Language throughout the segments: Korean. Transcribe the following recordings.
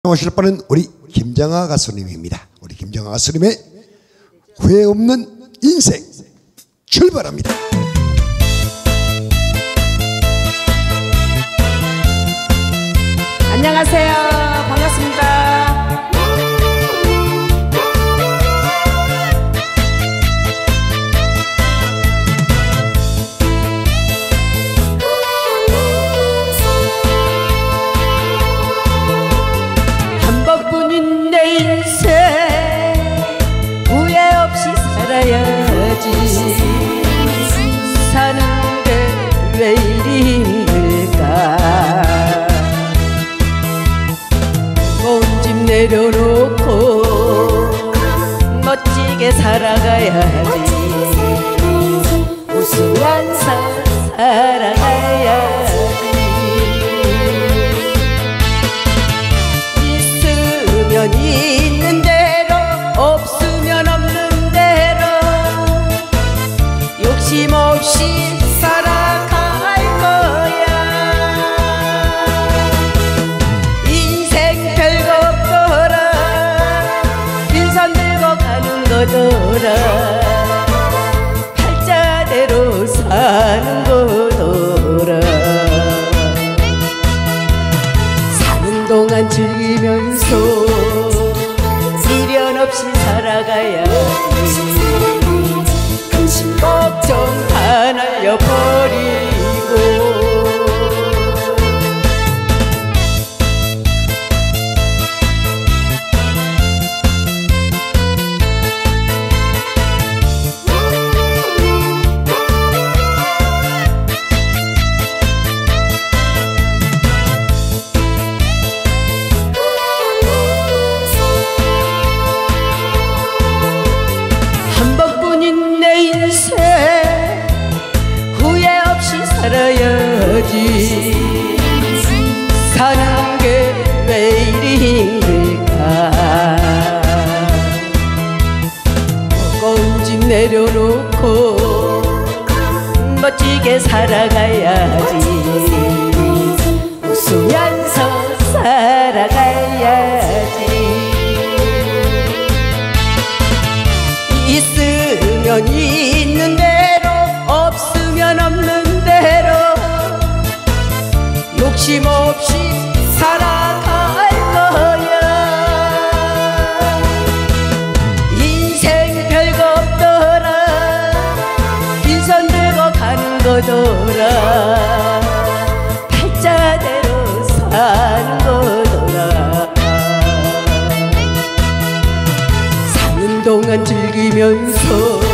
오실 분은 우리 김정아 가수님입니다. 우리 김정아 가수님의 후회 없는 인생 출발합니다. 안녕하세요. 반갑습니다. 한 번뿐인 내 인생 후회 없이 살아야지. 사는 게 왜 이리 힘들까. 무거운 짐 내려놓고 멋지게 살아가야지. 웃으면서 살아가야지. 있으면 있는 대로 없으면 없는 대로 욕심 없이 살아갈 거야. 인생 별거 없더라. 빈손 들고 가는 거더라. 팔자대로 사는 거더라. 사는 동안 즐기면서 미련 없이 살아가야지. 근심 걱정 다 날려버리고 한 번뿐인 내 인생 후회 없이 살아야지. 사는 게 왜 이리 힘들까. 무거운 짐 내려놓고 멋지게 살아가야지. 웃으면서 살아가야지. 있으면 있는 대로 없으면 없는 대로 욕심 없이 살아갈 거야. 인생 별거 없더라. 빈손 들고 가는 거더라. 팔자대로 사는 거더라. 사는 동안 즐기면서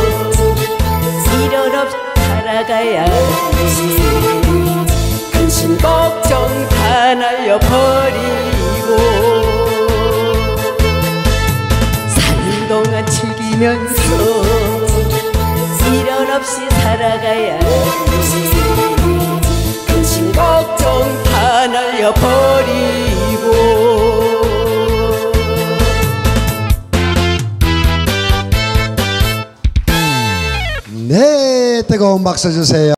미련 없이 살아가야지. 근심 걱정 다 날려버리고 사는 동안 즐기면서 미련 없이 살아가야지. 근심 걱정 다 날려버리고 네, 뜨거운 박수 주세요.